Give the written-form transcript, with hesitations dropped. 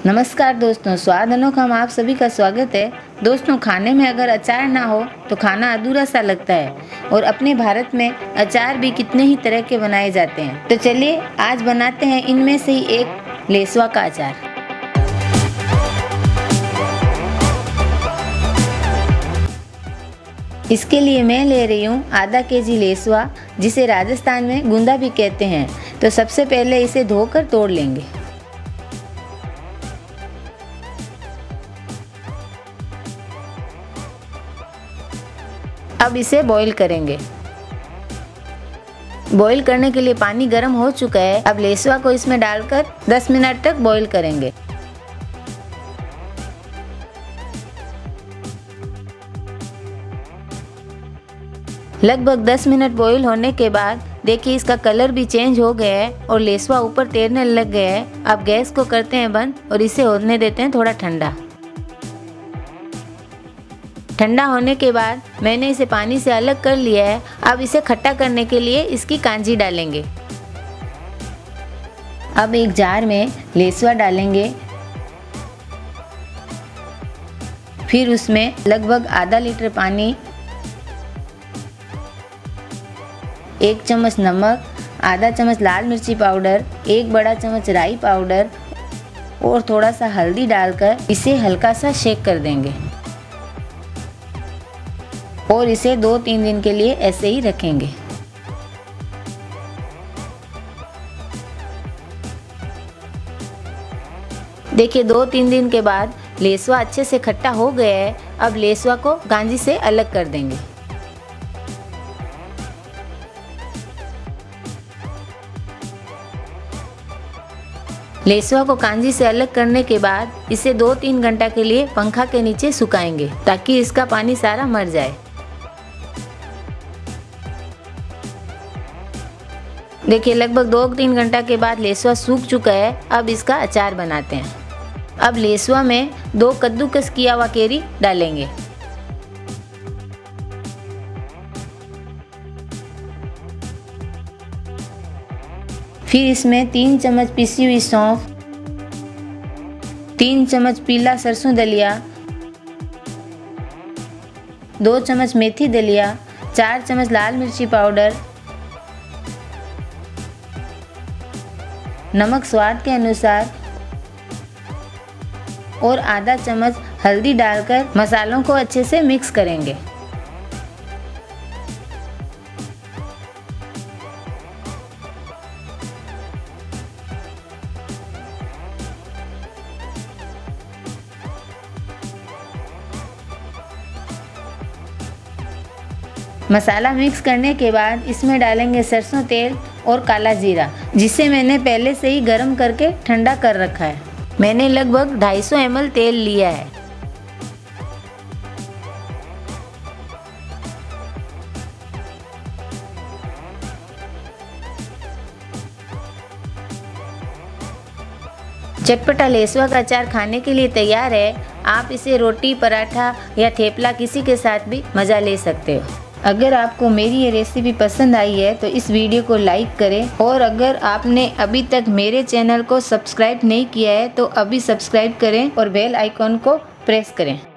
नमस्कार दोस्तों, स्वाद अनोखा में आप सभी का स्वागत है। दोस्तों, खाने में अगर अचार ना हो तो खाना अधूरा सा लगता है और अपने भारत में अचार भी कितने ही तरह के बनाए जाते हैं। तो चलिए आज बनाते हैं इनमें से ही एक लेसवा का अचार। इसके लिए मैं ले रही हूँ आधा केजी लेसवा, जिसे राजस्थान में गुंदा भी कहते हैं। तो सबसे पहले इसे धोकर तोड़ लेंगे। अब इसे बॉईल करेंगे। बॉईल करने के लिए पानी गर्म हो चुका है। अब लेसवा को इसमें डालकर 10 मिनट तक बॉईल करेंगे। लगभग 10 मिनट बॉईल होने के बाद देखिए इसका कलर भी चेंज हो गया है और लेसवा ऊपर तैरने लग गया है। अब गैस को करते हैं बंद और इसे होने देते हैं थोड़ा ठंडा। ठंडा होने के बाद मैंने इसे पानी से अलग कर लिया है। अब इसे खट्टा करने के लिए इसकी कांजी डालेंगे। अब एक जार में लेसवा डालेंगे, फिर उसमें लगभग आधा लीटर पानी, 1 चम्मच नमक, आधा चम्मच लाल मिर्ची पाउडर, 1 बड़ा चम्मच राई पाउडर और थोड़ा सा हल्दी डालकर इसे हल्का सा शेक कर देंगे और इसे 2-3 दिन के लिए ऐसे ही रखेंगे। देखिए 2-3 दिन के बाद लेसवा अच्छे से खट्टा हो गया है। अब लेसवा को कांजी से अलग कर देंगे। लेसवा को कांजी से अलग करने के बाद इसे 2-3 घंटा के लिए पंखा के नीचे सुखाएंगे ताकि इसका पानी सारा मर जाए। देखिए लगभग 2-3 घंटा के बाद लेसवा सूख चुका है। अब इसका अचार बनाते हैं। अब लेसवा में 2 कद्दूकस किया हुआ केरी डालेंगे। फिर इसमें 3 चम्मच पिसी हुई सौंफ, 3 चम्मच पीला सरसों दलिया, 2 चम्मच मेथी दलिया, 4 चम्मच लाल मिर्ची पाउडर, नमक स्वाद के अनुसार और आधा चम्मच हल्दी डालकर मसालों को अच्छे से मिक्स करेंगे। मसाला मिक्स करने के बाद इसमें डालेंगे सरसों तेल और काला जीरा, जिसे मैंने पहले से ही गर्म करके ठंडा कर रखा है। मैंने लगभग 250 ml तेल लिया है। चटपटा लेसवा का अचार खाने के लिए तैयार है। आप इसे रोटी, पराठा या थेपला किसी के साथ भी मज़ा ले सकते हो। अगर आपको मेरी ये रेसिपी पसंद आई है तो इस वीडियो को लाइक करें और अगर आपने अभी तक मेरे चैनल को सब्सक्राइब नहीं किया है तो अभी सब्सक्राइब करें और बेल आइकॉन को प्रेस करें।